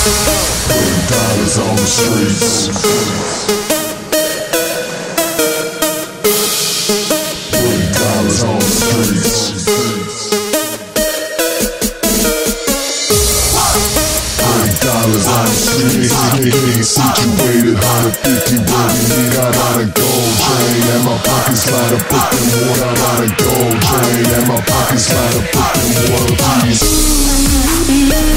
Putting dollars on the streets. Putting dollars on the streets. Putting dollars on the streets. Niggas situated 150 what we need out on a gold train. And my pockets light up, put them water out on a gold train. And my pockets light up, put them water, please.